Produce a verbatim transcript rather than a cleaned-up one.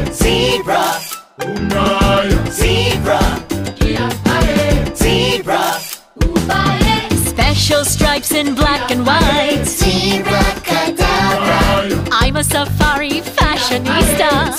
Zebra, zebra, zebra, Special stripes in black and white. zebra cadabra. I'm a safari fashionista.